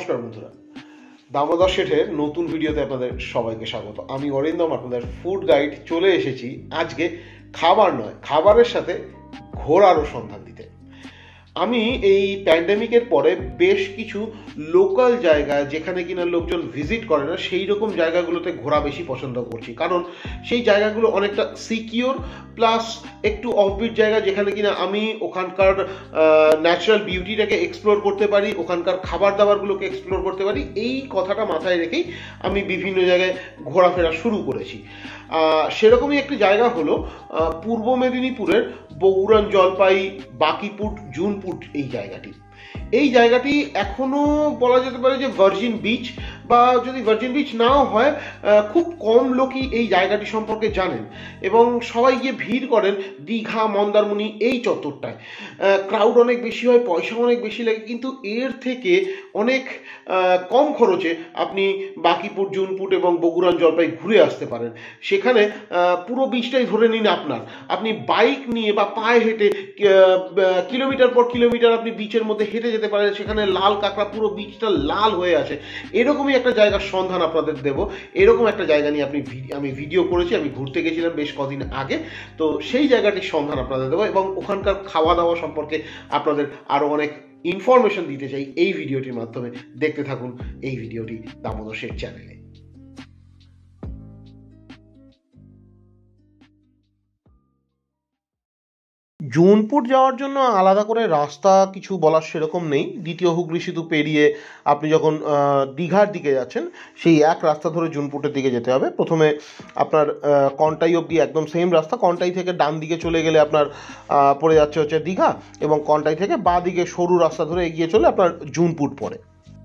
নমস্কার বন্ধুরা, দামোদর শেঠের নতুন ভিডিওতে আপনাদের সবাইকে স্বাগত। আমি অরিন্দম, আপনাদের ফুড গাইড। চলে এসেছি আজকে খাবার নয়, খাবারের সাথে ঘোরারও সন্ধান দিতে। আমি এই প্যান্ডেমিকের পরে বেশ কিছু লোকাল জায়গা যেখানে কিনা লোকজন ভিজিট করে না, সেই রকম জায়গাগুলোতে ঘোরা বেশি পছন্দ করছি, কারণ সেই জায়গাগুলো অনেকটা সিকিওর প্লাস একটু অফবিট জায়গা, যেখানে কিনা আমি ওখানকার ন্যাচারাল বিউটিটাকে এক্সপ্লোর করতে পারি, ওখানকার খাবার দাবারগুলোকে এক্সপ্লোর করতে পারি। এই কথাটা মাথায় রেখেই আমি বিভিন্ন জায়গায় ঘোরাফেরা শুরু করেছি। সেরকমই একটি জায়গা হলো পূর্ব মেদিনীপুরের বগুরান, জলপাই, বাকিপুট, জুনপুট। এই জায়গাটি এখনো বলা যেতে পারে যে ভার্জিন বিচ, বা যদি ভার্জিন বিচ নাও হয়, খুব কম লোকই এই জায়গাটি সম্পর্কে জানেন এবং সবাই গিয়ে ভিড় করেন দীঘা, মন্দারমণি এই চত্বরটায়। ক্রাউড অনেক বেশি হয়, পয়সা অনেক বেশি লাগে, কিন্তু এর থেকে অনেক কম খরচে আপনি বাকিপুট, জুনপুট এবং বগুড়ান, জলপাই ঘুরে আসতে পারেন। সেখানে পুরো বিচটাই ধরে নিন আপনার, আপনি বাইক নিয়ে বা পায়ে হেঁটে কিলোমিটার পর কিলোমিটার আপনি বিচের মধ্যে হেঁটে যেতে পারেন। সেখানে লাল কাঁকড়া, পুরো বিচটা লাল হয়ে আছে। এরকমই একটা জায়গার সন্ধান আপনাদের দেব। এরকম একটা জায়গা নিয়ে আমি ভিডিও করেছি, আমি ঘুরতে গেছিলাম বেশ কদিন আগে, তো সেই জায়গাটির সন্ধান আপনাদের দেবো এবং ওখানকার খাওয়া দাওয়া সম্পর্কে আপনাদের আরও অনেক ইনফরমেশন দিতে চাই এই ভিডিওটির মাধ্যমে। দেখতে থাকুন এই ভিডিওটি দামোদর শেঠ চ্যানেলে। জুনপুট যাওয়ার জন্য আলাদা করে রাস্তা কিছু বলার সেরকম নেই। দ্বিতীয় হুগলি সেতু পেরিয়ে আপনি যখন দীঘার দিকে যাচ্ছেন, সেই এক রাস্তা ধরে জুনপুটের দিকে যেতে হবে। প্রথমে আপনার কন্টাই অবধি একদম সেম রাস্তা। কন্টাই থেকে ডান দিকে চলে গেলে আপনার পড়ে যাচ্ছে হচ্ছে দীঘা, এবং কন্টাই থেকে বাঁ দিকে সরু রাস্তা ধরে এগিয়ে চলে আপনার জুনপুট পড়ে।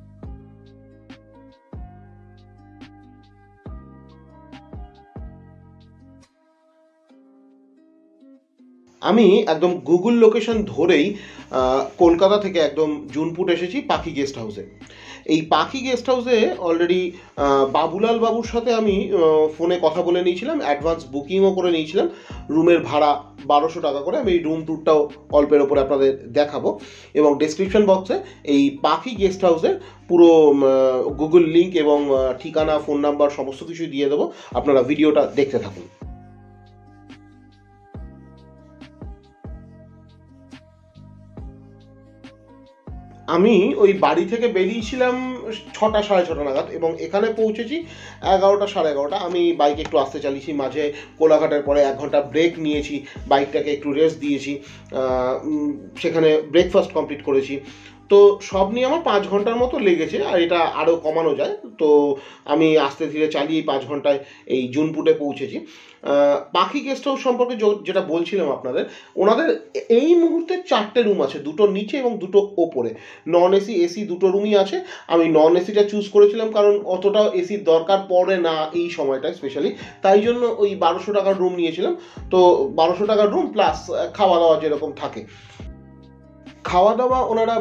আমি একদম গুগল লোকেশন ধরেই কলকাতা থেকে একদম জুনপুট এসেছি পাখি গেস্ট হাউসে। এই পাখি গেস্ট হাউসে অলরেডি বাবুলাল বাবুর সাথে আমি ফোনে কথা বলে নিয়েছিলাম, অ্যাডভান্স বুকিংও করে নিয়েছিলাম। রুমের ভাড়া 1200 টাকা করে। আমি এই রুম ট্যুরটাও অল্পের ওপরে আপনাদের দেখাবো, এবং ডেসক্রিপশন বক্সে এই পাখি গেস্ট হাউসের পুরো গুগল লিঙ্ক এবং ঠিকানা, ফোন নাম্বার সমস্ত কিছুই দিয়ে দেবো। আপনারা ভিডিওটা দেখতে থাকুন। আমি ওই বাড়ি থেকে বেরিয়েছিলাম 6টা সাড়ে 6টা নাগাদ, এবং এখানে পৌঁছেছি 11টা সাড়ে 11টা। আমি বাইক একটু আসতে চালিয়েছি, মাঝে কোলাঘাটের পরে 1 ঘন্টা ব্রেক নিয়েছি, বাইকটাকে একটু রেস্ট দিয়েছি, সেখানে ব্রেকফাস্ট কমপ্লিট করেছি। তো সব নিয়ে আমার 5 ঘন্টার মতো লেগেছে, আর এটা আরও কমানো যায়। তো আমি আস্তে ধীরে চালিয়ে 5 ঘন্টায় এই জুনপুটে পৌঁছেছি। পাখি গেস্ট হাউস সম্পর্কে যেটা বলছিলাম আপনাদের, ওনাদের এই মুহূর্তে 4টে রুম আছে, 2টো নিচে এবং 2টো ওপরে। নন এসি, এসি 2টো রুমই আছে। আমি নন এসিটা চুজ করেছিলাম কারণ অতটা এসির দরকার পড়ে না এই সময়টায় স্পেশালি, তাই জন্য ওই 1200 টাকার রুম নিয়েছিলাম। তো 1200 টাকার রুম প্লাস খাওয়া দাওয়া যেরকম থাকে। খাওয়া দাওয়া ওনারা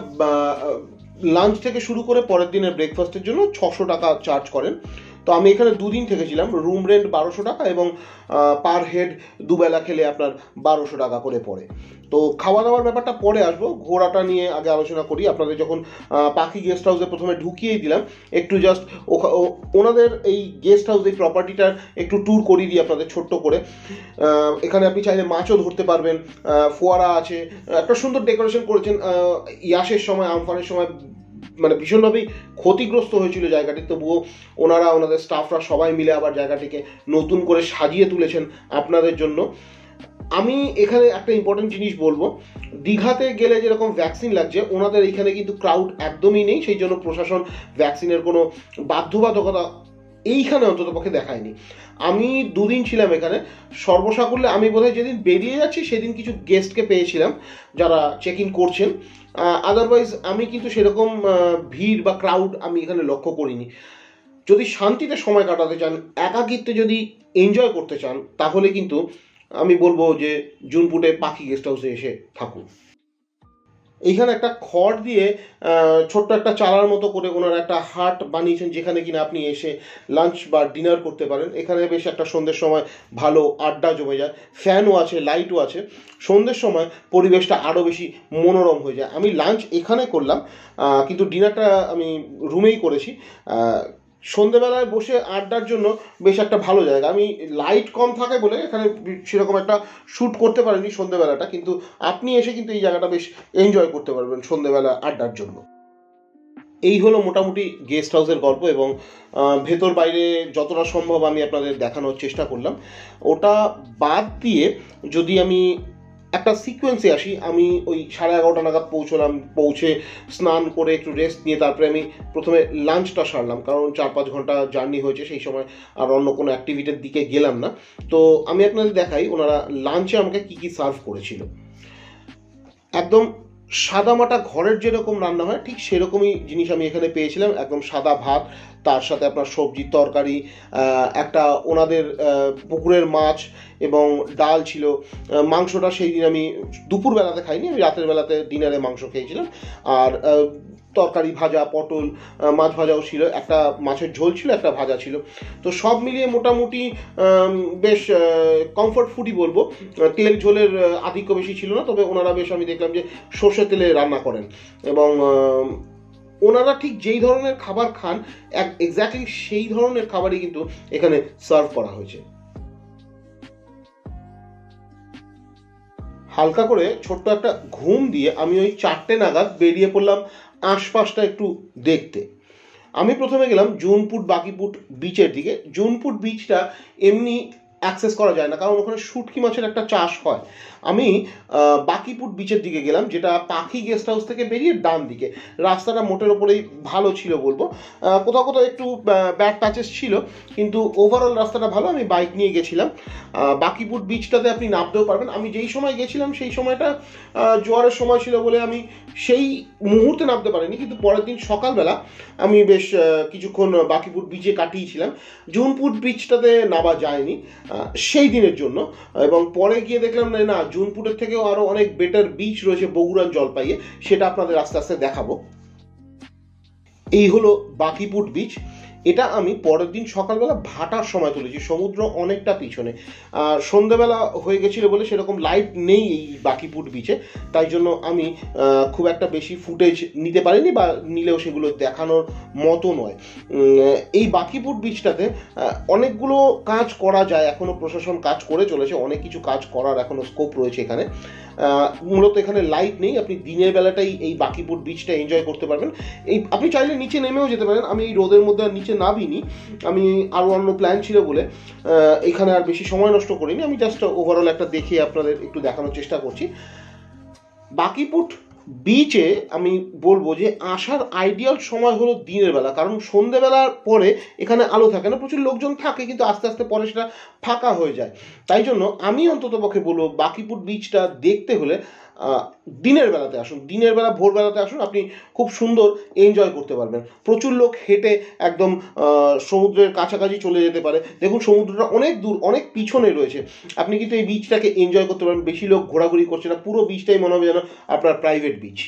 লাঞ্চ থেকে শুরু করে পরের দিনের ব্রেকফাস্টের জন্য 600 টাকা চার্জ করেন। তো আমি এখানে 2 দিন থেকেছিলাম। রুম রেন্ট 1200 টাকা এবং পার হেড দুবেলা খেলে আপনার 1200 টাকা করে পড়ে। তো খাওয়া দাওয়ার ব্যাপারটা পরে আসবো, ঘোরাটা নিয়ে আগে আলোচনা করি। আপনাদের যখন পাখি গেস্ট হাউসে প্রথমে ঢুকিয়েই দিলাম, একটু জাস্ট ওনাদের এই গেস্ট হাউস, এই প্রপার্টিটার একটু ট্যুর করিয়ে দিই আপনাদের ছোট্ট করে। এখানে আপনি চাইলে মাছও ধরতে পারবেন, ফোয়ারা আছে, একটা সুন্দর ডেকোরেশন করেছেন। ইয়াসের সময়, আমফানের সময় মানে ভীষণভাবেই ক্ষতিগ্রস্ত হয়েছিল জায়গাটি, তবুও ওনাদের স্টাফরা সবাই মিলে আবার জায়গাটিকে নতুন করে সাজিয়ে তুলেছেন আপনাদের জন্য। আমি এখানে একটা ইম্পর্টেন্ট জিনিস বলবো, দীঘাতে গেলে যেরকম ভ্যাকসিন লাগছে, ওনাদের এইখানে কিন্তু ক্রাউড একদমই নেই, সেই জন্য প্রশাসন ভ্যাকসিনের কোনো বাধ্যবাধকতা এইখানে অন্ততপক্ষে দেখায়নি। আমি 2 দিন ছিলাম এখানে। সর্বসাকুল্যে আমি বোধহয় যেদিন বেরিয়ে যাচ্ছি সেদিন কিছু গেস্টকে পেয়েছিলাম যারা চেক ইন করছেন। আদারওয়াইজ আমি কিন্তু সেরকম ভিড় বা ক্রাউড আমি এখানে লক্ষ্য করিনি। যদি শান্তিতে সময় কাটাতে চান, একাকিত্বে যদি এনজয় করতে চান, তাহলে কিন্তু আমি বলবো যে জুনপুটে পাখি গেস্ট হাউসে এসে থাকুন। এইখানে একটা খড় দিয়ে ছোট্ট একটা চালার মতো করে ওনারা একটা হাট বানিয়েছেন, যেখানে কিনা আপনি এসে লাঞ্চ বা ডিনার করতে পারেন। এখানে বেশ একটা সন্ধ্যের সময় ভালো আড্ডা জমে যায়, ফ্যানও আছে, লাইটও আছে। সন্ধ্যের সময় পরিবেশটা আরও বেশি মনোরম হয়ে যায়। আমি লাঞ্চ এখানে করলাম, কিন্তু ডিনারটা আমি রুমেই করেছি। সন্ধেবেলায় বসে আড্ডার জন্য বেশ একটা ভালো জায়গা। আমি লাইট কম থাকে বলে এখানে সেরকম একটা শ্যুট করতে পারিনি সন্ধেবেলাটা, কিন্তু আপনি এসে কিন্তু এই জায়গাটা বেশ এনজয় করতে পারবেন সন্ধেবেলা আড্ডার জন্য। এই হলো মোটামুটি গেস্ট হাউসের গল্প, এবং ভেতর বাইরে যতটা সম্ভব আমি আপনাদের দেখানোর চেষ্টা করলাম। ওটা বাদ দিয়ে যদি আমি একটা সিকোয়েন্সে আসি, আমি ওই 11:30 নাগাদ পৌঁছলাম। পৌঁছে স্নান করে একটু রেস্ট নিয়ে তারপরে আমি প্রথমে লাঞ্চটা সারলাম, কারণ 4-5 ঘন্টা জার্নি হয়েছে, সেই সময় আর অন্য কোনো অ্যাক্টিভিটির দিকে গেলাম না। তো আমি আপনাদের দেখাই ওনারা লাঞ্চে আমাকে কী কী সার্ভ করেছিল। একদম সাদামাটা ঘরের যেরকম রান্না হয় ঠিক সেরকমই জিনিস আমি এখানে পেয়েছিলাম। একদম সাদা ভাত, তার সাথে আপনার সবজির তরকারি, একটা ওনাদের পুকুরের মাছ এবং ডাল ছিল। মাংসটা সেই দিন আমি দুপুরবেলাতে খাইনি, আমি রাতের বেলাতে ডিনারে মাংস খেয়েছিলাম। আর তরকারি, ভাজা, পটল, মাছ ভাজাও ছিল, একটা মাছের ঝোল ছিল, একটা ভাজা ছিল। তো সব মিলিয়ে মোটামুটি বেশ কমফর্ট ফুডই বলবো। তেল ঝোলের আধিক্য বেশি ছিল না, তবে ওনারা বেশ, আমি দেখলাম যে সর্ষের তেলে রান্না করেন, এবং ওনারা ঠিক যেই ধরনের খাবার খান এক্স্যাক্টলি সেই ধরনের খাবারই কিন্তু এখানে সার্ভ করা হয়েছে। হালকা করে ছোট্ট একটা ঘুম দিয়ে আমি ওই 4টে নাগাদ বেরিয়ে পড়লাম আশপাশটা একটু দেখতে। আমি প্রথমে গেলাম জুনপুট বাকিপুট বিচের দিকে। জুনপুট বিচটা এমনি অ্যাক্সেস করা যায় না, কারণ ওখানে শুটকি মাছের একটা চাষ হয়। আমি বাকিপুট বিচের দিকে গেলাম, যেটা পাখি গেস্ট হাউস থেকে বেরিয়ে ডান দিকে। রাস্তাটা মোটের ওপরেই ভালো ছিল বলবো, কোথাও কোথাও একটু ব্যাড প্যাচেস ছিল, কিন্তু ওভারঅল রাস্তাটা ভালো। আমি বাইক নিয়ে গেছিলাম। বাকিপুট বিচটাতে আপনি নামতেও পারবেন। আমি যেই সময় গেছিলাম সেই সময়টা জোয়ারের সময় ছিল বলে আমি সেই মুহূর্তে নামতে পারিনি, কিন্তু পরের দিন সকালবেলা আমি বেশ কিছুক্ষণ বাকিপুট বিচে কাটিয়েছিলাম। জুনপুট বিচটাতে নামা যায়নি সেই দিনের জন্য, এবং পরে গিয়ে দেখলাম না জুনপুটের থেকেও আরও অনেক বেটার বিচ রয়েছে বগুড়ান জলপাইয়ে, সেটা আপনাদের আস্তে আস্তে দেখাবো। এই হলো বাকিপুট বিচ। এটা আমি পরের দিন সকালবেলা ভাটার সময় তুলেছি, সমুদ্র অনেকটা পিছনে। সন্ধ্যাবেলা হয়ে গেছিলো বলে সেরকম লাইট নেই এই বাকিপুট বিচে, তাই জন্য আমি খুব একটা বেশি ফুটেজ নিতে পারিনি, বা নিলেও সেগুলো দেখানোর মতো নয়। এই বাকিপুট বিচটাতে অনেকগুলো কাজ করা যায়, এখনও প্রশাসন কাজ করে চলেছে, অনেক কিছু কাজ করার এখনও স্কোপ রয়েছে এখানে। মূলত এখানে লাইট নেই, আপনি দিনের বেলাটাই এই বাকিপুট বিচটা এনজয় করতে পারবেন। আপনি চাইলে নিচে নেমেও যেতে পারেন। আমি এই রোদের মধ্যে আর নিচে নামিনি, আমি আরও অন্য প্ল্যান ছিল বলে এখানে আর বেশি সময় নষ্ট করিনি। আমি জাস্ট ওভারঅল একটা দেখে আপনাদের একটু দেখানোর চেষ্টা করছি। বাকিপুট বিচে আমি বলবো যে আসার আইডিয়াল সময় হলো দিনের বেলা, কারণ সন্ধেবেলার পরে এখানে আলো থাকে না, প্রচুর লোকজন থাকে, কিন্তু আস্তে আস্তে পরে সেটা ফাঁকা হয়ে যায়। তাই জন্য আমি অন্তত পক্ষে বলবো বাকিপুট বিচটা দেখতে হলে দিনের বেলাতে আসুন, দিনের বেলা ভোরবেলাতে আসুন, আপনি খুব সুন্দর এনজয় করতে পারবেন। প্রচুর লোক হেঁটে একদম সমুদ্রের কাছাকাছি চলে যেতে পারে। দেখুন সমুদ্রটা অনেক দূর, অনেক পিছনে রয়েছে, আপনি কিন্তু এই বিচটাকে এনজয় করতে পারবেন। বেশি লোক ঘোরাঘুরি করছে না, পুরো বিচটাই মনে হবে যেন আপনার প্রাইভেট বিচ।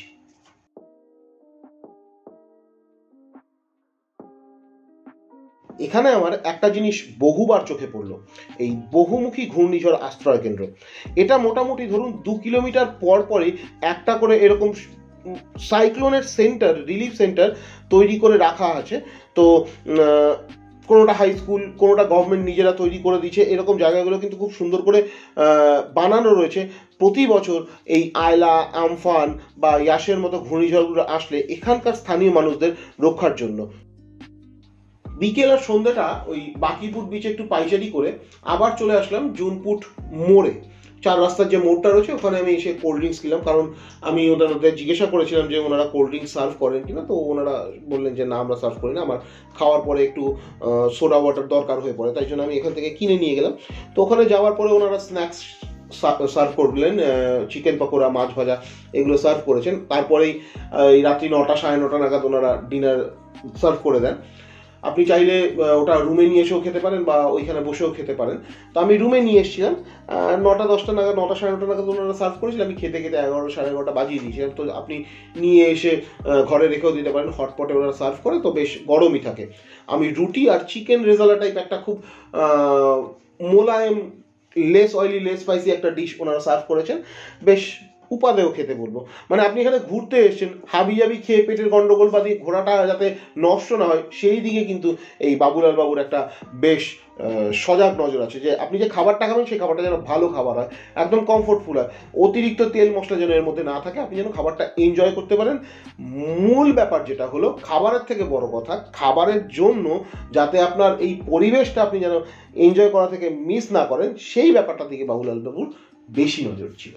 এখানে আমার একটা জিনিস বহুবার চোখে পড়লো, এই বহুমুখী ঘূর্ণিঝড় আশ্রয় কেন্দ্র। এটা মোটামুটি ধরুন 2 কিলোমিটার পর পরই একটা করে এরকম সাইক্লোনের সেন্টার, রিলিফ সেন্টার তৈরি করে রাখা আছে। তো কোনোটা হাই স্কুল, কোনোটা গভর্নমেন্ট নিজেরা তৈরি করে দিচ্ছে, এরকম জায়গাগুলো কিন্তু খুব সুন্দর করে বানানো রয়েছে। প্রতি বছর এই আয়লা, আমফান বা ইয়াসের মতো ঘূর্ণিঝড়গুলো আসলে এখানকার স্থানীয় মানুষদের রক্ষার জন্য। বিকেল আর সন্ধ্যাটা ওই বাকিপুট বিচে একটু পাইচারি করে আবার চলে আসলাম জুনপুট মোড়ে। 4 রাস্তার যে মোড়টা রয়েছে ওখানে আমি এসে কোল্ড ড্রিঙ্কস খেলাম, কারণ আমি ওদের জিজ্ঞাসা করেছিলাম যে ওনারা কোল্ড ড্রিঙ্কস সার্ভ করেন কিনা, তো ওনারা বললেন যে না আমরা সার্ভ করি না, আমার খাওয়ার পরে একটু সোডা ওয়াটার দরকার হয়ে পড়ে, তাই জন্য আমি এখান থেকে কিনে নিয়ে গেলাম। তো ওখানে যাওয়ার পরে ওনারা স্ন্যাক্স সার্ভ করলেন, চিকেন পকোড়া, মাছ ভাজা, এগুলো সার্ভ করেছেন। তারপরেই রাত্রি 9টা 9:30 নাগাদ ওনারা ডিনার সার্ভ করে দেন। আপনি চাইলে ওটা রুমে নিয়ে এসেও খেতে পারেন বা ওইখানে বসেও খেতে পারেন। তো আমি রুমে নিয়ে এসেছিলাম 9টা-10টা নাগাদ, 9টা সাড়ে 9টা নাগাদ ওনারা সার্ভ করেছিলেন। আমি খেতে খেতে 11 সাড়ে 11টা বাজিয়ে দিয়েছিলাম। তো আপনি নিয়ে এসে ঘরে রেখেও দিতে পারেন, হটপটে ওরা সার্ভ করে, তো বেশ গরমই থাকে। আমি রুটি আর চিকেন রেজালা টাইপ একটা খুব মোলায়েম, লেস অয়েলি, লেস স্পাইসি একটা ডিশ ওনারা সার্ভ করেছেন, বেশ উপাদেয় খেতে বলবো। মানে আপনি এখানে ঘুরতে এসেছেন, হাবিজাবি খেয়ে পেটের গন্ডগোল বাদী ঘোরাটা যাতে নষ্ট না হয় সেই দিকে কিন্তু এই বাবুলাল বাবুর একটা বেশ সজাগ নজর আছে, যে আপনি যে খাবারটা খাবেন সেই খাবারটা যেন ভালো খাবার হয়, একদম কমফোর্টফুল হয়, অতিরিক্ত তেল মশলা যেন এর মধ্যে না থাকে, আপনি যেন খাবারটা এনজয় করতে পারেন। মূল ব্যাপার যেটা হলো, খাবারের থেকে বড় কথা, খাবারের জন্য যাতে আপনার এই পরিবেশটা আপনি যেন এনজয় করা থেকে মিস না করেন, সেই ব্যাপারটা দিকে বাবুলাল বাবুর বেশি নজর ছিল।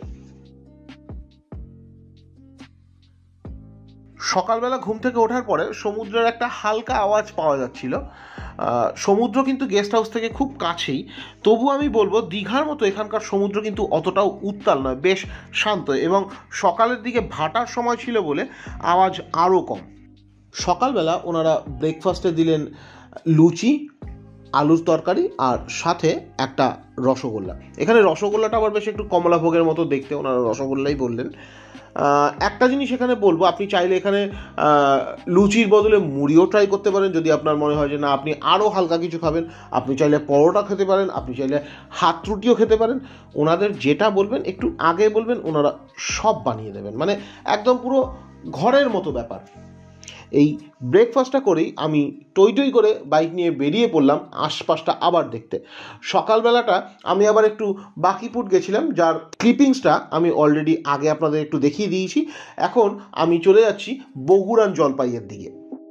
সকালবেলা ঘুম থেকে ওঠার পরে সমুদ্রের একটা হালকা আওয়াজ পাওয়া যাচ্ছিল। সমুদ্র কিন্তু গেস্ট হাউস থেকে খুব কাছেই, তবু আমি বলবো দীঘার মতো এখানকার সমুদ্র কিন্তু অতটাও উত্তাল নয়, বেশ শান্ত, এবং সকালের দিকে ভাটার সময় ছিল বলে আওয়াজ আরও কম। সকালবেলা ওনারা ব্রেকফাস্টে দিলেন লুচি, আলুর তরকারি আর সাথে একটা রসগোল্লা। এখানে রসগোল্লাটা আবার বেশ একটু কমলাভোগের মতো দেখতে, ওনারা রসগোল্লাই বললেন। একটা জিনিস এখানে বলবো, আপনি চাইলে এখানে লুচির বদলে মুড়িও ট্রাই করতে পারেন, যদি আপনার মনে হয় যে না আপনি আরও হালকা কিছু খাবেন। আপনি চাইলে পরোটা খেতে পারেন, আপনি চাইলে হাত রুটিও খেতে পারেন। ওনাদের যেটা বলবেন একটু আগে বলবেন, ওনারা সব বানিয়ে দেবেন, মানে একদম পুরো ঘরের মতো ব্যাপার। এই ব্রেকফাস্টটা করেই আমি টই টই করে বাইক নিয়ে বেরিয়ে পড়লাম আশপাশটা আবার দেখতে। সকালবেলাটা আমি আবার একটু বাকিপুট গেছিলাম, যার ক্লিপিংসটা আমি অলরেডি আগে আপনাদের একটু দেখিয়ে দিয়েছি। এখন আমি চলে যাচ্ছি বগুড়ান জলপাইয়ের দিকে।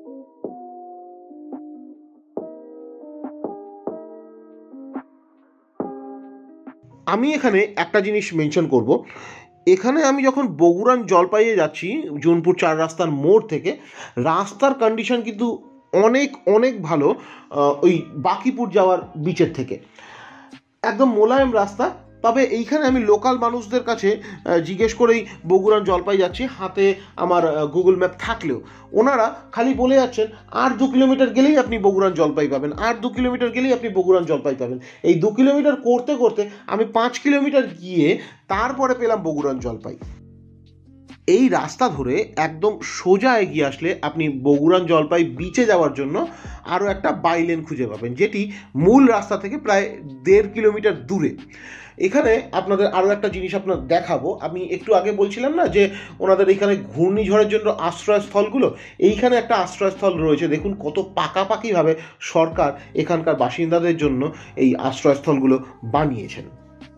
আমি এখানে একটা জিনিস মেনশন করব, এখানে আমি যখন বগুড়ান জলপাইয়ে যাচ্ছি জুনপুর 4 রাস্তার মোড় থেকে, রাস্তার কন্ডিশন কিন্তু অনেক অনেক ভালো ওই বাকিপুর যাওয়ার বিচের থেকে, একদম মোলায়েম রাস্তা। তবে এইখানে আমি লোকাল মানুষদের কাছে জিজ্ঞেস করেই বগুড়ান জলপাই যাচ্ছি, হাতে আমার গুগল ম্যাপ থাকলেও ওনারা খালি বলে যাচ্ছেন আর 2 কিলোমিটার গেলেই আপনি বগুড়ান জলপাই পাবেন, আর 2 কিলোমিটার গেলেই আপনি বগুড়ান জলপাই পাবেন। এই 2 কিলোমিটার করতে করতে আমি 5 কিলোমিটার গিয়ে তারপরে পেলাম বগুড়ান জলপাই। এই রাস্তা ধরে একদম সোজা এগিয়ে আসলে আপনি বগুড়ান জলপাই বিচে যাওয়ার জন্য আরও একটা বাইলেন খুঁজে পাবেন, যেটি মূল রাস্তা থেকে প্রায় 1.5 কিলোমিটার দূরে। এখানে আপনাদের আরও একটা জিনিস আপনার দেখাবো, আমি একটু আগে বলছিলাম না যে ওনাদের এইখানে ঘূর্ণিঝড়ের জন্য আশ্রয়স্থলগুলো, এইখানে একটা আশ্রয়স্থল রয়েছে। দেখুন কত পাকাপাকিভাবে সরকার এখানকার বাসিন্দাদের জন্য এই আশ্রয়স্থলগুলো বানিয়েছেন।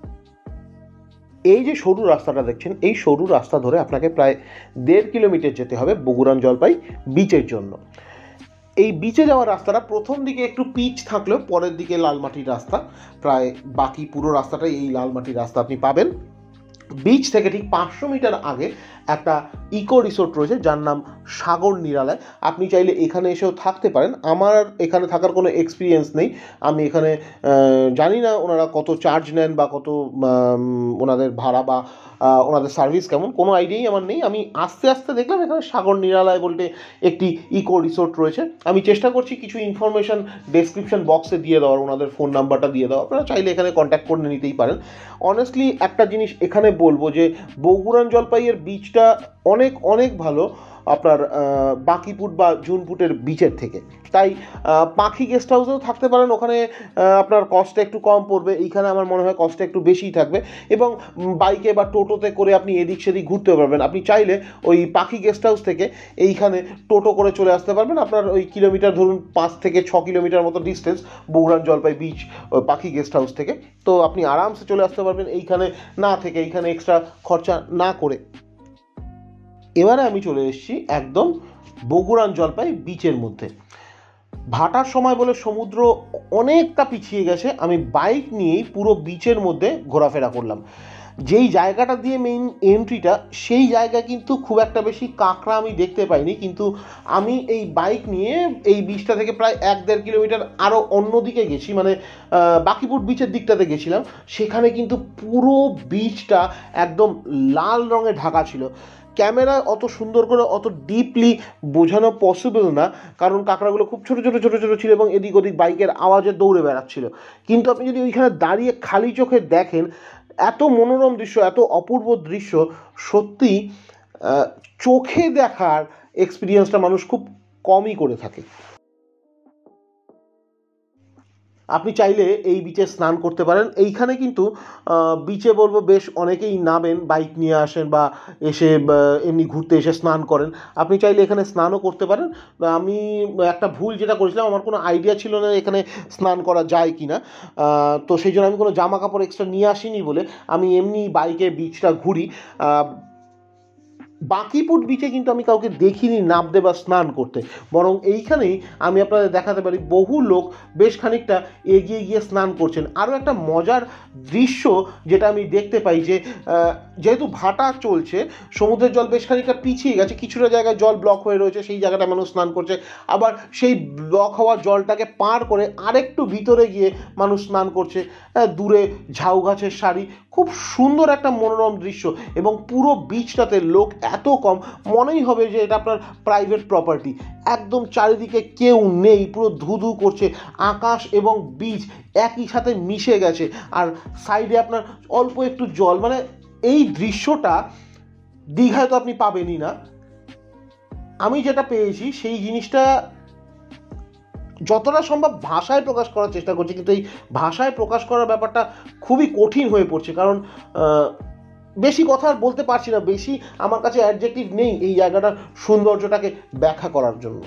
এই যে সরু রাস্তাটা দেখছেন, এই সরু রাস্তা ধরে আপনাকে প্রায় 1.5 কিলোমিটার যেতে হবে বগুড়ান জলপাই বিচের জন্য। এই বিচে যাওয়ার রাস্তাটা প্রথম দিকে একটু পিচ থাকলেও পরের দিকে লাল মাটির রাস্তা, প্রায় বাকি পুরো রাস্তাটাই এই লাল মাটির রাস্তা আপনি পাবেন। বিচ থেকে ঠিক 500 মিটার আগে একটা ইকো রিসোর্ট রয়েছে যার নাম সাগর নিরালয়। আপনি চাইলে এখানে এসেও থাকতে পারেন। আমার এখানে থাকার কোনো এক্সপিরিয়েন্স নেই, আমি এখানে জানি না ওনারা কত চার্জ নেন বা কত ওনাদের ভাড়া বা ওনাদের সার্ভিস কেমন, কোনো আইডিয়াই আমার নেই। আমি আস্তে আস্তে দেখলাম এখানে সাগর নিরালয় বলতে একটি ইকো রিসোর্ট রয়েছে। আমি চেষ্টা করছি কিছু ইনফরমেশান ডেসক্রিপশন বক্সে দিয়ে দেওয়ার, ওনাদের ফোন নাম্বারটা দিয়ে দেওয়া, আপনারা চাইলে এখানে কন্ট্যাক্ট করে নিতেই পারেন। অনেস্টলি একটা জিনিস এখানে বলবো যে বগুড়ান জলপাইয়ের বিচটা অনেক অনেক ভালো আপনার বাকিপুট বা জুনপুটের বিচের থেকে। তাই পাখি গেস্ট হাউসেও থাকতে পারেন, ওখানে আপনার কস্টটা একটু কম পড়বে। এইখানে আমার মনে হয় কস্টটা একটু বেশিই থাকবে, এবং বাইকে বা টোটোতে করে আপনি এদিক সেদিক ঘুরতে পারবেন। আপনি চাইলে ওই পাখি গেস্ট হাউস থেকে এইখানে টোটো করে চলে আসতে পারবেন। আপনার ওই কিলোমিটার ধরুন 5 থেকে 6 কিলোমিটার মতো ডিস্টেন্স বগুড়ান জলপাই বিচ পাখি গেস্ট হাউস থেকে, তো আপনি আরামসে চলে আসতে পারবেন এইখানে না থেকে, এইখানে এক্সট্রা খরচা না করে। এবারে আমি চলে এসেছি একদম বগুড়ান জলপাই বিচের মধ্যে। ভাটার সময় বলে সমুদ্র অনেকটা পিছিয়ে গেছে, আমি বাইক নিয়েই পুরো বিচের মধ্যে ঘোরাফেরা করলাম। যেই জায়গাটা দিয়ে মেইন এন্ট্রিটা, সেই জায়গা কিন্তু খুব একটা বেশি কাঁকড়া আমি দেখতে পাইনি, কিন্তু আমি এই বাইক নিয়ে এই বিচটা থেকে প্রায় 1-1.5 কিলোমিটার আরও অন্যদিকে গেছি, মানে বাকিপুট বিচের দিকটাতে গেছিলাম। সেখানে কিন্তু পুরো বিচটা একদম লাল রঙে ঢাকা ছিল। ক্যামেরা অত সুন্দর করে অত ডিপলি বোঝানো পসিবল না, কারণ কাঁকড়াগুলো খুব ছোটো ছোটো ছোটো ছোটো ছিল এবং এদিক ওদিক বাইকের আওয়াজে দৌড়ে বেড়াচ্ছিল। কিন্তু আপনি যদি ওইখানে দাঁড়িয়ে খালি চোখে দেখেন, এত মনোরম দৃশ্য, এত অপূর্ব দৃশ্য, সত্যি চোখে দেখার এক্সপিরিয়েন্সটা মানুষ খুব কমই করে থাকে। আপনি চাইলে এই বিচে স্নান করতে পারেন। এইখানে কিন্তু বিচে বলবো বেশ অনেকেই নামেন, বাইক নিয়ে আসেন বা এসে এমনি ঘুরতে এসে স্নান করেন। আপনি চাইলে এখানে স্নানও করতে পারেন। আমি একটা ভুল যেটা করেছিলাম, আমার কোনো আইডিয়া ছিল না এখানে স্নান করা যায় কি না, তো সেই জন্য আমি কোনো জামা কাপড় এক্সট্রা নিয়ে আসিনি বলে আমি এমনি বাইকে বিচটা ঘুরি। বাকিপুট বিচে কিন্তু আমি কাউকে দেখিনি নামতে বা স্নান করতে, বরং এইখানেই আমি আপনাদের দেখাতে পারি বহু লোক বেশ খানিকটা এগিয়ে গিয়ে স্নান করছেন। আরও একটা মজার দৃশ্য যেটা আমি দেখতে পাই যে যেহেতু ভাটা চলছে, সমুদ্রের জল বেশ খানিকটা পিছিয়ে গেছে, কিছুটা জায়গায় জল ব্লক হয়ে রয়েছে, সেই জায়গাটা মানুষ স্নান করছে। আবার সেই ব্লক হওয়া জলটাকে পার করে আরেকটু ভিতরে গিয়ে মানুষ স্নান করছে। দূরে ঝাউ গাছের সারি, খুব সুন্দর একটা মনোরম দৃশ্য, এবং পুরো বিচটাতে লোক এত কম, মনেই হবে যে এটা আপনার প্রাইভেট প্রপার্টি। একদম চারিদিকে কেউ নেই, পুরো ধুধু করছে, আকাশ এবং বিচ একই সাথে মিশে গেছে, আর সাইডে আপনার অল্প একটু জল। মানে এই দৃশ্যটা দীঘায় তো আপনি পাবেনই না। আমি যেটা পেয়েছি সেই জিনিসটা যতটা সম্ভব ভাষায় প্রকাশ করার চেষ্টা করছি, কিন্তু এই ভাষায় প্রকাশ করার ব্যাপারটা খুবই কঠিন হয়ে পড়ছে, কারণ বেশি কথা আর বলতে পারছি না, বেশি আমার কাছে অ্যাডজেক্টিভ নেই এই জায়গাটার সৌন্দর্যটাকে ব্যাখ্যা করার জন্য।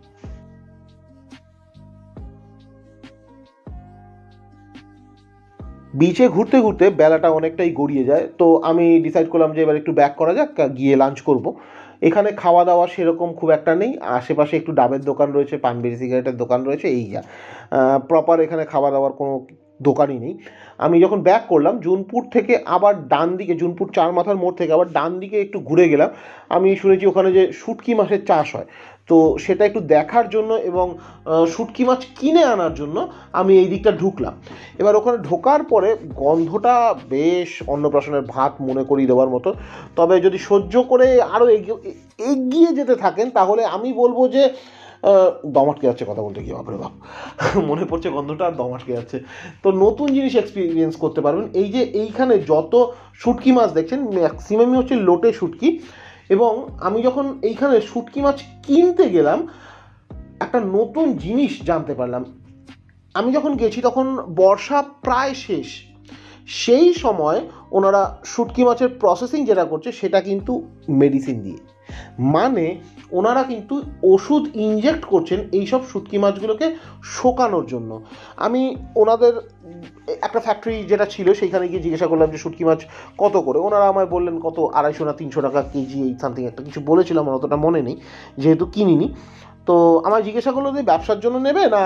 বিচে ঘুরতে ঘুরতে বেলাটা অনেকটাই গড়িয়ে যায়, তো আমি ডিসাইড করলাম যে এবার একটু ব্যাক করা যাক, গিয়ে লাঞ্চ করব। এখানে খাওয়া দাওয়া সেরকম খুব একটা নেই, আশেপাশে একটু ডাবের দোকান রয়েছে, পান বিড়ি সিগারেটের দোকান রয়েছে, এই যা। প্রপার এখানে খাওয়া দাওয়ার কোনো দোকানই নেই। আমি যখন ব্যাক করলাম জুনপুট থেকে, আবার ডান দিকে জুনপুট চার মাথার মোড় থেকে আবার ডান দিকে একটু ঘুরে গেলাম। আমি শুনেছি ওখানে যে শুটকি মাছের চাষ হয়, তো সেটা একটু দেখার জন্য এবং শুটকি মাছ কিনে আনার জন্য আমি এই দিকটা ঢুকলাম। এবার ওখানে ঢোকার পরে গন্ধটা বেশ অন্নপ্রাশনের ভাত মনে করিয়ে দেওয়ার মতো, তবে যদি সহ্য করে আরও এগিয়ে যেতে থাকেন তাহলে আমি বলবো যে দম আটকে যাচ্ছে কথা বলতে গিয়ে, বাপরে বাপ মনে পড়ছে গন্ধটা আর দম আটকে যাচ্ছে। তো নতুন জিনিস এক্সপিরিয়েন্স করতে পারবেন। এই যে এইখানে যত শুটকি মাছ দেখছেন ম্যাক্সিমামই হচ্ছে লোটে শুটকি, এবং আমি যখন এইখানে শুটকি মাছ কিনতে গেলাম একটা নতুন জিনিস জানতে পারলাম। আমি যখন গেছি তখন বর্ষা প্রায় শেষ, সেই সময় ওনারা শুটকি মাছের প্রসেসিং যেটা করছে সেটা কিন্তু মেডিসিন দিয়ে, মানে ওনারা কিন্তু ওষুধ ইনজেক্ট করছেন এইসব শুটকি মাছগুলোকে শোকানোর জন্য। আমি ওনাদের একটা ফ্যাক্টরি যেটা ছিল সেইখানে গিয়ে জিজ্ঞাসা করলাম যে শুটকি মাছ কত করে, ওনারা আমায় বললেন কত 250 না 300 টাকা কেজি, এই সামথিং একটা কিছু বলেছিলাম, আমার অতটা মনে নেই যেহেতু কিনিনি। তো আমায় জিজ্ঞাসা করলো যে ব্যবসার জন্য নেবে না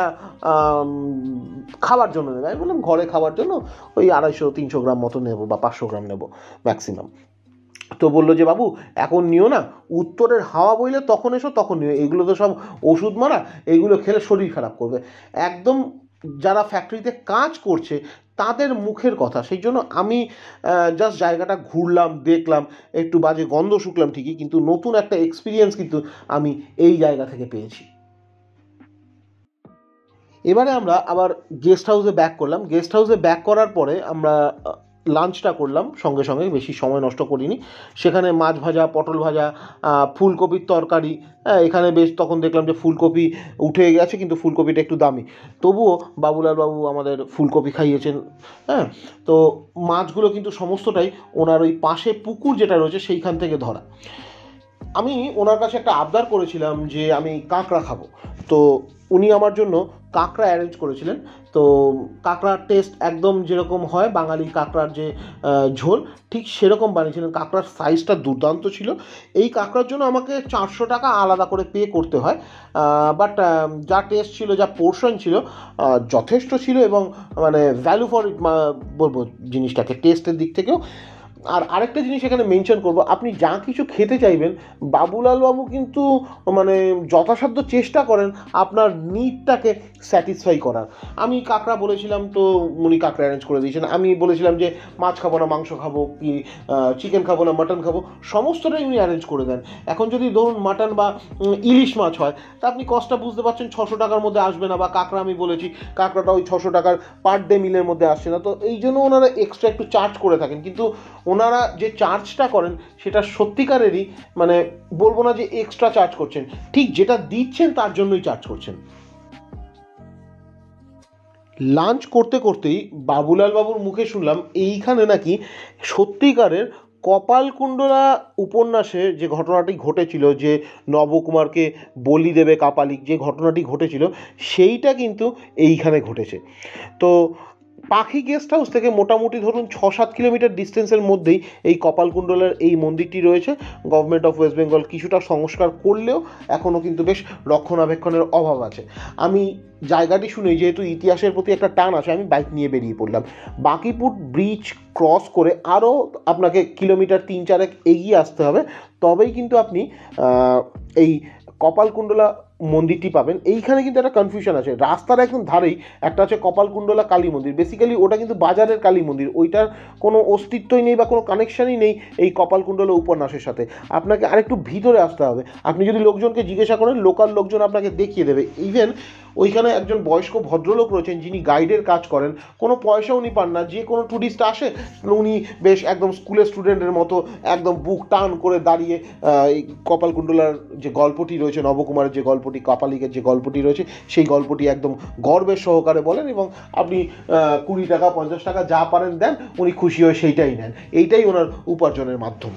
খাবার জন্য নেবে। আমি বললাম ঘরে খাবার জন্য ওই 250-300 গ্রাম মতো নেবো বা 500 গ্রাম নেবো ম্যাক্সিমাম। তো বললো যে বাবু এখন নিও না, উত্তরের হাওয়া বইলে তখন এসো তখন নিও, এগুলো তো সব ওষুধ মারা, এগুলো খেলে শরীর খারাপ করবে। একদম যারা ফ্যাক্টরিতে কাজ করছে তাদের মুখের কথা। সেই জন্য আমি জাস্ট জায়গাটা ঘুরলাম, দেখলাম, একটু বাজে গন্ধ শুকলাম ঠিকই, কিন্তু নতুন একটা এক্সপিরিয়েন্স কিন্তু আমি এই জায়গা থেকে পেয়েছি। এবারে আমরা আবার গেস্ট হাউসে ব্যাক করলাম। গেস্ট হাউসে ব্যাক করার পরে আমরা লাঞ্চটা করলাম সঙ্গে সঙ্গে, বেশি সময় নষ্ট করিনি। সেখানে মাছ ভাজা, পটল ভাজা, ফুলকপির তরকারি। এখানে বেশ তখন দেখলাম যে ফুলকপি উঠে গেছে, কিন্তু ফুলকপিটা একটু দামি, তবুও বাবুলাল বাবু আমাদের ফুলকপি খাইয়েছেন। হ্যাঁ, তো মাছগুলো কিন্তু সমস্তটাই ওনার ওই পাশে পুকুর যেটা রয়েছে সেইখান থেকে ধরা। আমি ওনার কাছে একটা আবদার করেছিলাম যে আমি কাঁকড়া খাবো, তো উনি আমার জন্য কাঁকড়া অ্যারেঞ্জ করেছিলেন। তো কাঁকড়ার টেস্ট একদম যেরকম হয় বাঙালি কাঁকড়ার যে ঝোল, ঠিক সেরকম বানিয়েছিলেন। কাঁকড়ার সাইজটা দুর্দান্ত ছিল। এই কাঁকড়ার জন্য আমাকে 400 টাকা আলাদা করে পে করতে হয়, বাট যা টেস্ট ছিল, যা পোর্শন ছিল যথেষ্ট ছিল, এবং মানে ভ্যালু ফর ইট বলবো জিনিসটাকে টেস্টের দিক থেকেও। আর আরেকটা জিনিস এখানে মেনশন করব, আপনি যা কিছু খেতে চাইবেন বাবুলাল বাবু কিন্তু মানে যথাসাধ্য চেষ্টা করেন আপনার নিডটাকে স্যাটিসফাই করার। আমি কাঁকড়া বলেছিলাম তো উনি কাঁকড়া অ্যারেঞ্জ করে দিয়েছেন, আমি বলেছিলাম যে মাছ খাবো না মাংস খাবো কি চিকেন খাবো না মাটন খাবো, সমস্তটাই উনি অ্যারেঞ্জ করে দেন। এখন যদি ধরুন মাটন বা ইলিশ মাছ হয় তা আপনি কস্টটা বুঝতে পারছেন 600 টাকার মধ্যে আসবে না, বা কাঁকড়া আমি বলেছি কাঁকড়াটা ওই 600 টাকার পার ডে মিলের মধ্যে আসছে না, তো এই জন্য ওনারা এক্সট্রা একটু চার্জ করে থাকেন। কিন্তু ওনারা যে চার্জটা করেন সেটা সত্যিকারেরই মানে বলবো না যে এক্সট্রা চার্জ করছেন, ঠিক যেটা দিচ্ছেন তার জন্যই চার্জ করছেন। লাঞ্চ করতে করতেই বাবুলাল বাবুর মুখে শুনলাম এইখানে নাকি সত্যিকারের কপালকুণ্ডলা উপন্যাসে যে ঘটনাটি ঘটেছিল, যে নবকুমারকে বলি দেবে কাপালিক যে ঘটনাটি ঘটেছিল সেইটা কিন্তু এইখানে ঘটেছে। তো পাখি গেস্ট হাউস থেকে মোটামুটি ধরুন 6-7 কিলোমিটার ডিস্টেন্সের মধ্যেই এই কপালকুণ্ডলার এই মন্দিরটি রয়েছে। গভর্নমেন্ট অফ ওয়েস্ট বেঙ্গল কিছুটা সংস্কার করলেও এখনও কিন্তু বেশ রক্ষণাবেক্ষণের অভাব আছে। আমি জায়গাটি শুনেই যেহেতু ইতিহাসের প্রতি একটা টান আছে, আমি বাইক নিয়ে বেরিয়ে পড়লাম। বাকিপুট ব্রিজ ক্রস করে আরও আপনাকে কিলোমিটার 3-4 এগিয়ে আসতে হবে, তবেই কিন্তু আপনি এই কপালকুণ্ডলা মন্দিরটি পাবেন। এইখানে কিন্তু একটা কনফিউশন আছে, রাস্তার একদম ধারেই একটা আছে কপালকুণ্ডলা কালী মন্দির, বেসিক্যালি ওটা কিন্তু বাজারের কালী মন্দির, ওইটার কোনো অস্তিত্বই নেই বা কোনো কানেকশানই নেই এই কপালকুণ্ডলা উপন্যাসের সাথে। আপনাকে আরেকটু ভিতরে আসতে হবে। আপনি যদি লোকজনকে জিজ্ঞাসা করেন লোকাল লোকজন আপনাকে দেখিয়ে দেবে। ইভেন ওইখানে একজন বয়স্ক ভদ্রলোক রয়েছেন যিনি গাইডের কাজ করেন, কোনো পয়সা উনি পান না, যে কোনো ট্যুরিস্ট আসে উনি বেশ একদম স্কুলের স্টুডেন্টের মতো একদম বুক টান করে দাঁড়িয়ে এই কপালকুণ্ডলার যে গল্পটি রয়েছে, নবকুমারের যে গল্পটি, কাপালিকের যে গল্পটি রয়েছে সেই গল্পটি একদম গর্বের সহকারে বলেন, এবং আপনি 20 টাকা 50 টাকা যা পারেন দেন, উনি খুশি হয়ে সেইটাই নেন। এইটাই ওনার উপার্জনের মাধ্যম।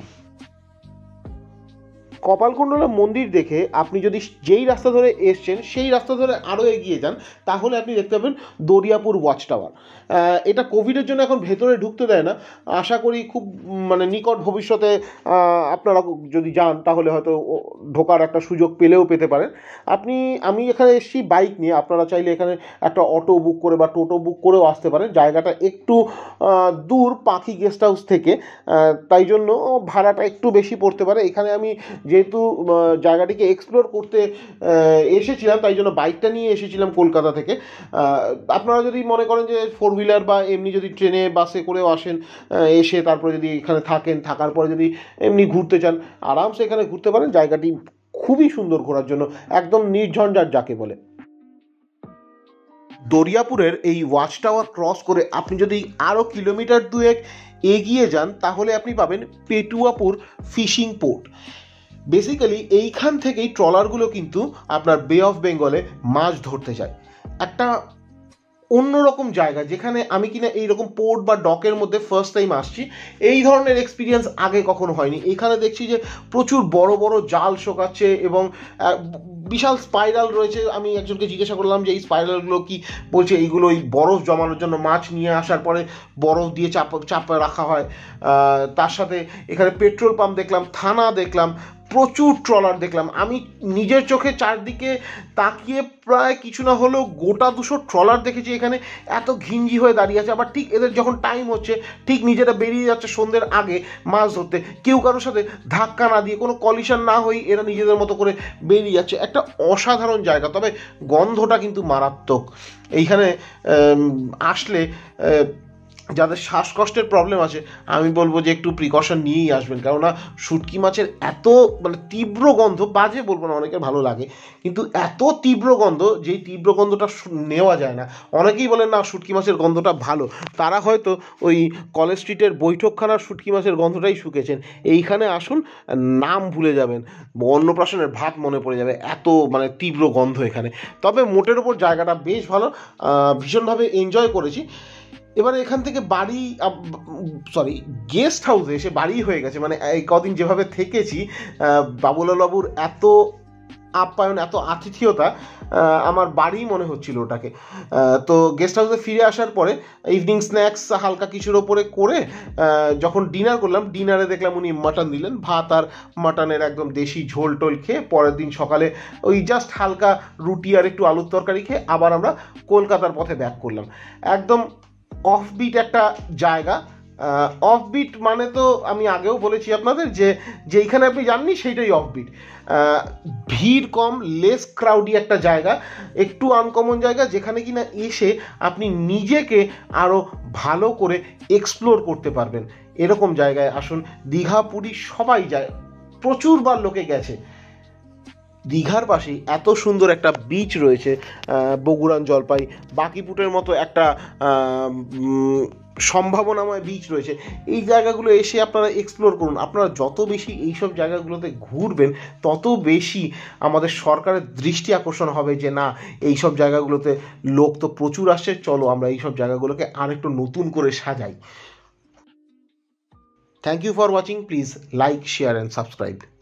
কপালকুণ্ডলা মন্দির দেখে আপনি যদি যেই রাস্তা ধরে এসছেন সেই রাস্তা ধরে আরও এগিয়ে যান তাহলে আপনি দেখতে পাবেন দরিয়াপুর ওয়াচ টাওয়ার। এটা কোভিডের জন্য এখন ভেতরে ঢুকতে দেয় না, আশা করি খুব মানে নিকট ভবিষ্যতে আপনারা যদি যান তাহলে হয়তো ঢোকার একটা সুযোগ পেলেও পেতে পারেন। আমি এখানে এসেছি বাইক নিয়ে, আপনারা চাইলে এখানে একটা অটো বুক করে বা টোটো বুক করেও আসতে পারেন। জায়গাটা একটু দূর পাখি গেস্ট হাউস থেকে, তাই জন্য ভাড়াটা একটু বেশি পড়তে পারে। এখানে আমি যেহেতু জায়গাটিকে এক্সপ্লোর করতে এসেছিলাম তাই জন্য বাইকটা নিয়ে এসেছিলাম কলকাতা থেকে। আপনারা যদি মনে করেন যে 4 হুইলার বা এমনি যদি ট্রেনে বাসে করেও আসেন, এসে তারপরে যদি এখানে থাকেন, থাকার পরে যদি এমনি ঘুরতে চান আরামসে এখানে ঘুরতে পারেন। জায়গাটি খুবই সুন্দর ঘোরার জন্য, একদম নির্ঝঞ্ঝাট যাকে বলে। দরিয়াপুরের এই ওয়াচ টাওয়ার ক্রস করে আপনি যদি আরও কিলোমিটার 2 এগিয়ে যান তাহলে আপনি পাবেন পেটুয়াপুর ফিশিং পোর্ট। বেসিক্যালি এইখান থেকেই ট্রলারগুলো কিন্তু আপনার বে অফ বেঙ্গলে মাছ ধরতে যায়। একটা অন্যরকম জায়গা যেখানে আমি কিনা এইরকম পোর্ট বা ডকের মধ্যে ফার্স্ট টাইম আসছি, এই ধরনের এক্সপিরিয়েন্স আগে কখনো হয়নি। এখানে দেখছি যে প্রচুর বড় বড় জাল শোকাচ্ছে এবং বিশাল স্পাইরাল রয়েছে। আমি একজনকে জিজ্ঞাসা করলাম যে এই স্পাইরালগুলো কি, বলছে এইগুলো ওই বরফ জমানোর জন্য, মাছ নিয়ে আসার পরে বরফ দিয়ে চাপা রাখা হয়। তার সাথে এখানে পেট্রোল পাম্প দেখলাম, থানা দেখলাম, প্রচুর ট্রলার দেখলাম। আমি নিজের চোখে চারদিকে তাকিয়ে প্রায় কিছু না হলেও গোটা 200 ট্রলার দেখেছি এখানে, এত ঘিঞ্জি হয়ে দাঁড়িয়ে আছে। আবার ঠিক এদের যখন টাইম হচ্ছে ঠিক নিজেরা বেরিয়ে যাচ্ছে সন্ধ্যের আগে মাছ ধরতে, কেউ কারোর সাথে ধাক্কা না দিয়ে, কোনো কলিশন না হয়েই এরা নিজেদের মতো করে বেরিয়ে যাচ্ছে। একটা অসাধারণ জায়গা, তবে গন্ধটা কিন্তু মারাত্মক। এইখানে আসলে যাদের শ্বাসকষ্টের প্রবলেম আছে আমি বলবো যে একটু প্রিকশন নিয়েই আসবেন, কেননা শুটকি মাছের এত মানে তীব্র গন্ধ, বাজে বলবো না, অনেকের ভালো লাগে, কিন্তু এত তীব্র গন্ধ, যেই তীব্র গন্ধটা নেওয়া যায় না। অনেকেই বলেন না শুটকি মাছের গন্ধটা ভালো, তারা হয়তো ওই কলেজ স্ট্রিটের বৈঠকখানার শুটকি মাছের গন্ধটাই শুকেছেন। এইখানে আসুন, নাম ভুলে যাবেন, অন্নপ্রাশনের ভাত মনে পড়ে যাবে, এত মানে তীব্র গন্ধ এখানে। তবে মোটের ওপর জায়গাটা বেশ ভালো, ভীষণভাবে এনজয় করেছি। এবারে এখান থেকে গেস্ট হাউসে এসে বাড়ি হয়ে গেছে, মানে এই কদিন যেভাবে থেকেছি বাবুলাল বাবুর এত আপ্যায়ন, এত আতিথেয়তা, আমার বাড়ি মনে হচ্ছিল ওটাকে। তো গেস্ট হাউসে ফিরে আসার পরে ইভিনিং স্ন্যাক্স হালকা কিছুর ওপরে করে যখন ডিনার করলাম, ডিনারে দেখলাম উনি মাটন দিলেন, ভাত আর মাটনের একদম দেশি ঝোল টোল খেয়ে পরের দিন সকালে ওই জাস্ট হালকা রুটি আর একটু আলুর তরকারি খেয়ে আবার আমরা কলকাতার পথে ব্যাক করলাম। একদম অফবিট একটা জায়গা, অফবিট মানে তো আমি আগেও বলেছি আপনাদের যে যেইখানে আপনি যাননি সেইটাই অফবিট। ভিড় কম, লেস ক্রাউডি একটা জায়গা, একটু আনকমন জায়গা, যেখানে কিনা এসে আপনি নিজেকে আরও ভালো করে এক্সপ্লোর করতে পারবেন। এরকম জায়গায় আসুন। দীঘা পুরী সবাই যায়, প্রচুরবার লোকে গেছে। দীঘার পাশেই এত সুন্দর একটা বিচ রয়েছে, বগুড়ান জলপাই, বাকিপুটের মতো একটা সম্ভাবনাময় বিচ রয়েছে। এই জায়গাগুলো এসে আপনারা এক্সপ্লোর করুন। আপনারা যত বেশি এইসব জায়গাগুলোতে ঘুরবেন তত বেশি আমাদের সরকারের দৃষ্টি আকর্ষণ হবে যে না, এইসব জায়গাগুলোতে লোক তো প্রচুর আসছে, চলো আমরা এইসব জায়গাগুলোকে আরেকটু নতুন করে সাজাই। Thank you for watching. Please like, share and subscribe.